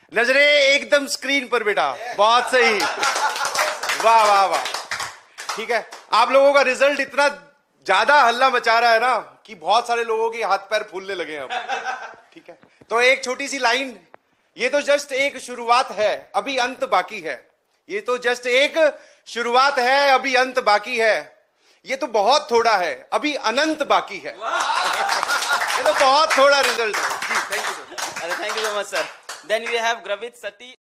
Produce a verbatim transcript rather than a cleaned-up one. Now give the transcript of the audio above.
नजरे एकदम स्क्रीन पर बेटा, बहुत सही, वाह वाह वाह। ठीक है, आप लोगों का रिजल्ट इतना ज्यादा हल्ला मचा रहा है ना कि बहुत सारे लोगों के हाथ पैर फूलने लगे हैं अब। ठीक है, तो एक छोटी सी लाइन, ये तो जस्ट एक शुरुआत है, अभी अंत बाकी है। ये तो जस्ट एक शुरुआत है, अभी अंत बाकी है। ये तो बहुत थोड़ा है, अभी अनंत बाकी है। ये तो बहुत थोड़ा रिजल्ट है। Thank you. Thank you so much, sir. Then we have Gravit Sati.